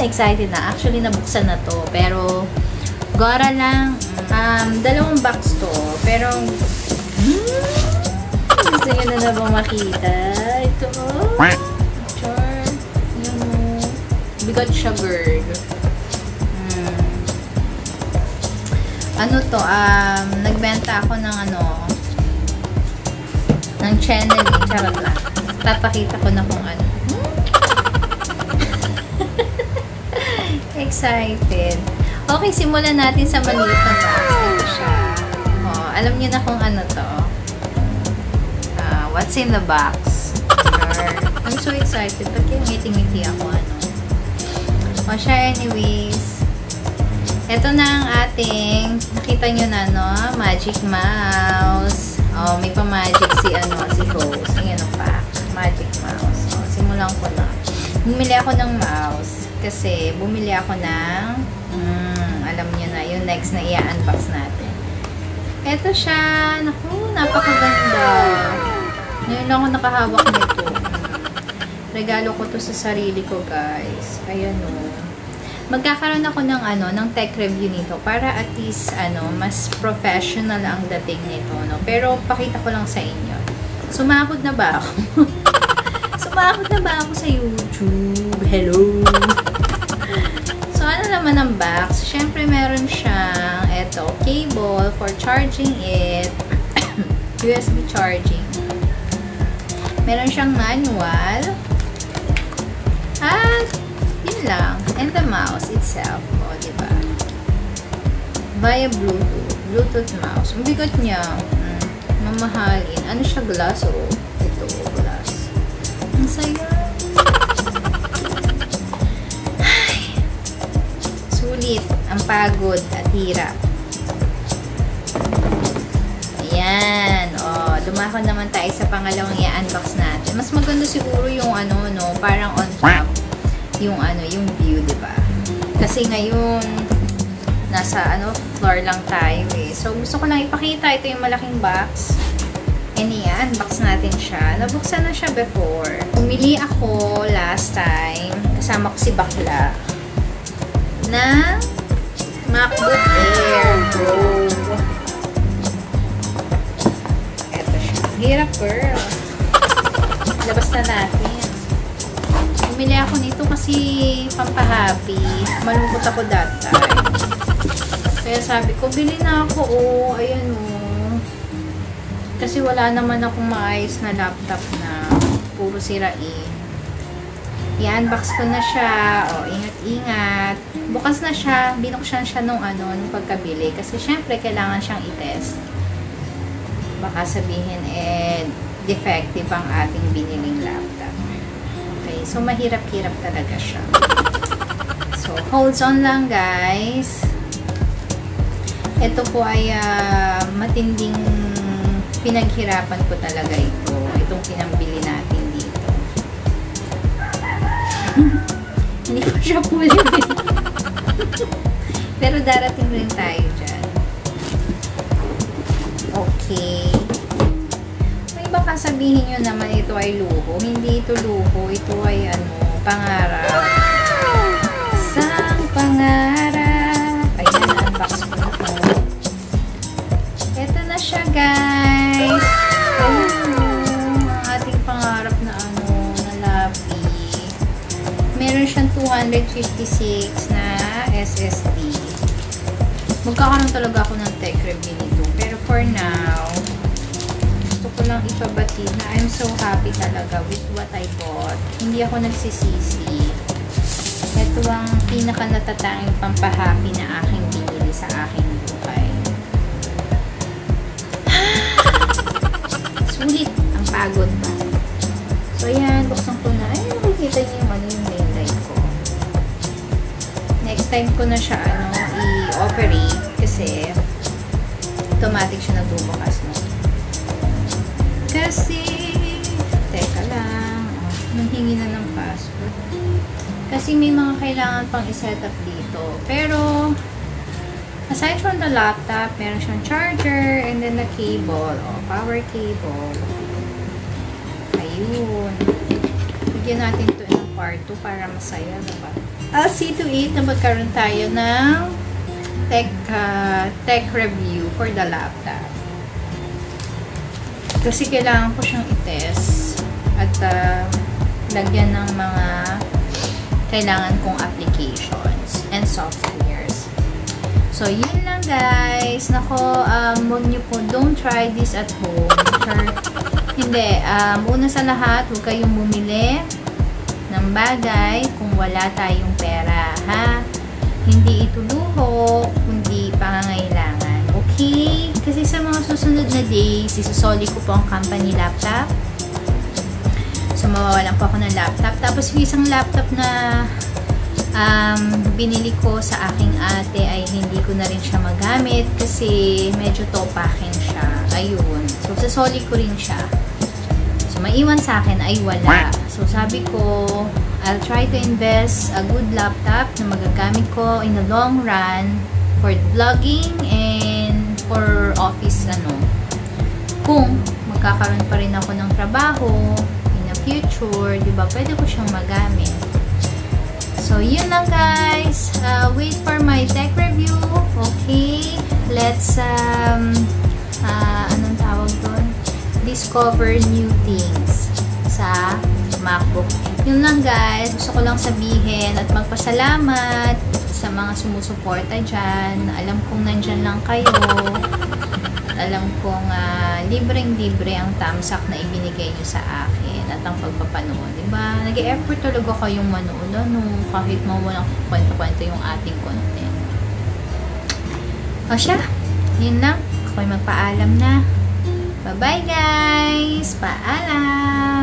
excited na. Actually, nabuksan na to. Pero, gora lang. Dalawang box to. Pero, gusto nyo na ba makita? Ito. Char. Yung bigat siya, girl. Ano to? Nagbenta ako ng ng channeling. Charot lang. Papakita ko na kung ano. Excited. Okay, simulan natin sa maliit na box. Ito siya. Oh, alam niyo na kung ano to. What's in the box? I'm so excited. Ba't kaya ngiti-ngiti ako? O siya, anyways. Ito na ang ating, nakita nyo na, no? Magic Mouse. Oh, may pa-magic si Rose. Ayan ang pack. Magic Mouse. Oh, simulan ko na. Bumili ako ng mouse. Kasi, bumili ako ng, alam nyo na, yung next na i-unbox natin. Ito siya. Naku, napakaganda. Ngayon lang ako nakahawak nito. Regalo ko to sa sarili ko, guys. Ayan, o. Magkakaroon ako ng ng tech review nito para at least mas professional ang dating nito, no. Pero pakita ko lang sa inyo. Sumahod na ba ako? Sumahod na ba ako sa YouTube? Hello. So ano naman ang box? Syempre meron siyang cable for charging it. USB charging. Meron siyang manual. At yun lang. And the mouse itself. O, diba? Via Bluetooth mouse. Ang bigat niya. Mamahalin. Ano siya? Glass o? Ito, glass. Ang saya. Ay. Sulit. Ang pagod at hirap. Ayan. O, dumako naman tayo sa pangalawang i-unbox natin. Mas maganda siguro yung parang on top. Yung yung view, diba? Kasi ngayon, nasa floor lang tayo eh. So, gusto ko lang ipakita. Ito yung malaking box. And i-unbox natin siya. Nabuksan na siya before. Pumili ako last time. Kasama ko si Bakla. Na MacBook Air Pro. Eto siya. Hirap, girl. Labas na natin. Bumili ako nito kasi pampahappy. Malungkot ako that time. Kaya sabi ko, bili na ako. Oh, ayan oh. Kasi wala naman akong maayos na laptop na puro sirain. I-unbox ko na siya. O, ingat-ingat. Bukas na siya. Binuksan siya nung pagkabili. Kasi syempre, kailangan siyang i-test. Baka sabihin, defective ang ating biniling laptop. Okay, so mahirap-hirap talaga siya. So, holds on lang, guys. Ito po ay matinding pinaghirapan ko talaga ito. Itong pinambili natin dito. Hindi ko siya pulin. Pero darating rin tayo dyan. Okay. May baka sabihin nyo naman ito ay luho. Hindi ito luho. Ito ay pangarap. Isang pangarap. Ayan, unbox ko na ito. Ito na siya, guys. Ayan, ang ating pangarap na na lapi. Meron siyang 256 na SSD. Magkakaroon talaga ako ng tech review nito. Pero for now, gusto ko lang ipabati na I'm so happy talaga with what I bought. Hindi ako nagsisisi. Ito ang pinaka natatanging pampahappy na aking binili sa aking buhay. Sulit ang pagod pa. So yan, buksan ko na. Ay, nakikita niyo yung main light ko. Next time ko na siya i-operate kasi automatic siya nagbubukas, no? Kasi teka lang, nanghingi na ng password. Kasi may mga kailangan pang i-set up dito. Pero aside from the laptop, meron siyang charger and then the cable, power cable. Ayun. Bigyan natin ito ng part 2 para masaya, diba? I'll see to it na magkaroon tayo ng tech review for the laptop. Kasi kailangan ko siyang i-test at lagyan ng mga kailangan kong applications and softwares. So, yun lang guys. Nako, huwag niyo po, don't try this at home. Hindi. Una sa lahat, huwag kayong bumili ng bagay kung wala tayong pera, ha? Hindi ito luho, kundi pangangailangan. Okay? Kasi sa mga susunod na days, isusoli ko po ang company laptop. So, mawawalan po ako ng laptop. Tapos, yung isang laptop na binili ko sa aking ate ay hindi ko na rin siya magamit kasi medyo topakin siya. Ayun. So, sasoli ko rin siya. So, maiwan sa akin ay wala. So, sabi ko, I'll try to invest a good laptop na magagamit ko in the long run for vlogging and for office, Kung magkakaroon pa rin ako ng trabaho in the future, diba, pwede ko siyang magamit. So, yun lang guys. Wait for my tech review. Okay. Let's, anong tawag doon? Discover new things sa MacBook. Yun lang guys. Gusto ko lang sabihin at magpasalamat sa mga sumusuporta dyan. Alam kong nandyan lang kayo. Alam kong libreng-libre ang thumbs up na ibinigay nyo sa akin at ang pagpapanood. Diba? Nag-e-effort talaga kayong manood, kahit mawalang kwento-kwento yung ating content. O siya, yun lang. Ako'y magpaalam na. Bye-bye guys! Paalam!